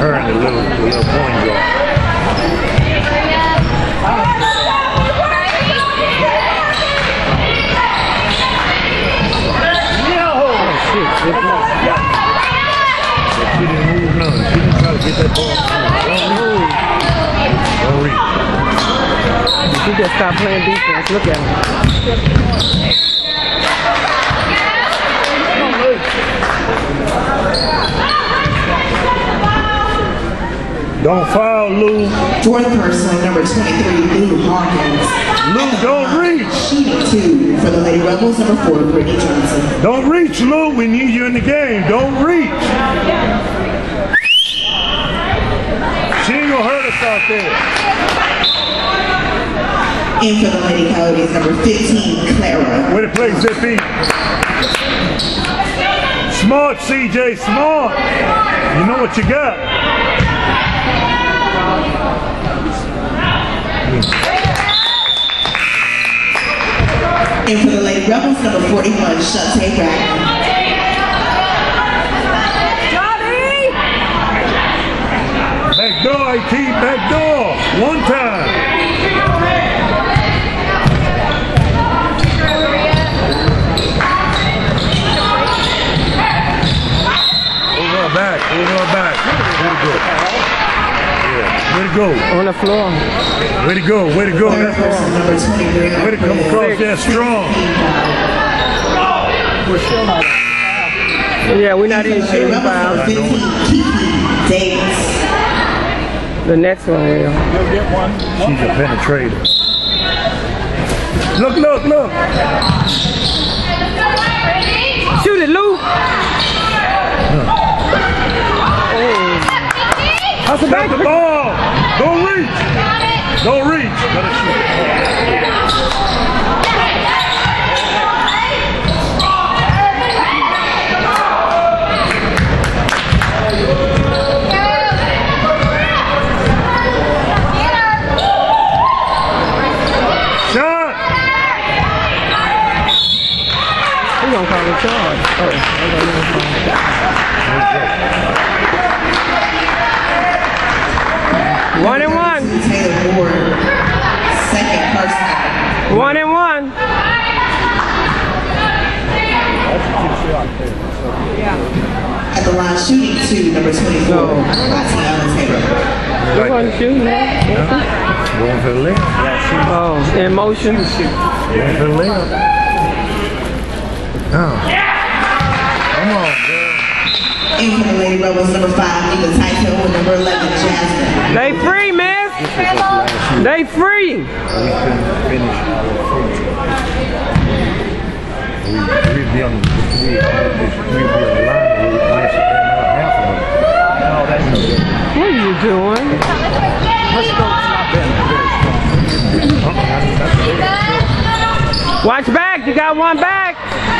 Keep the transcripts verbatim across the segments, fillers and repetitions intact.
her and the little, the little point guard. She didn't move none. She didn't try to get that ball. Don't move. Don't reach. She just stopped playing defense. Look at him. Don't foul, Lou. Fourth person, number twenty-three, Lou Hawkins. Lou, don't reach. Shooting two for the Lady Rebels, number four, Brittany Johnson. Don't reach, Lou. We need you in the game. Don't reach. She ain't gonna hurt us out there. And for the Lady Coyotes, number fifteen, Clara. Way to play, Zippy. Smart, C J, smart. You know what you got. And for the Lady Rebels, number forty-one, Shantae Bracken. Back door, A T, back door. One time. Over her back, over her back. Way to go. Yeah, way to go. On the floor. Way to go, way to go. Way to come across there strong. We're still not. Yeah, we're not even shooting fouls. Davis. The next one will. You'll get one. She's a penetrator. Look, look, look. Shoot it, Lou. That's the back the ball. Don't reach. Don't reach. Let her shoot. Shot. He's gonna call the charge. Oh, I got no One and one. Taylor Ward, second person. One and one. At the line, shooting two, number twenty-four, No. Tatiana Taylor. You want to shoot? Going for the layup. Oh, in motion. Going for the layup. Oh. Come on, girl. And for the Lady Rebels, number five, Nina Tyson, and number eleven, Jasmine. They free, miss. They free. We couldn't finish our food. We, we'd be on the we'd, we'd be on the line. We'd miss half of them. No, that's no good. What are you doing? Let's go. Stop Watch back. You got one back.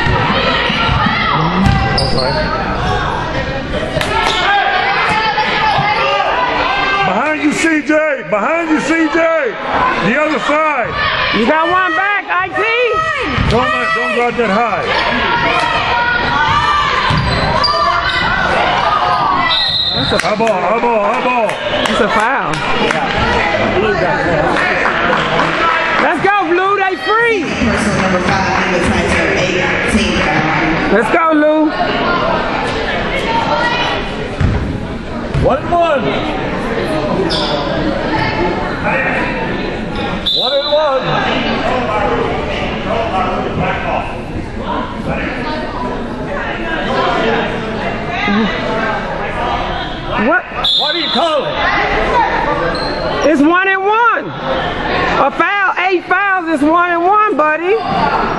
Behind you, C J. Behind you, C J. The other side. You got one back, I T. Don't let, don't go out that high. That's a, High ball, high ball, high ball. that's a foul. Let's go, Blue. They free. Person number five, Nina Tyson, eighteen foul. Let's go, Lou. One and one. One and one. What? What do you call it? It's one and one. A foul, eight fouls is one and one, buddy.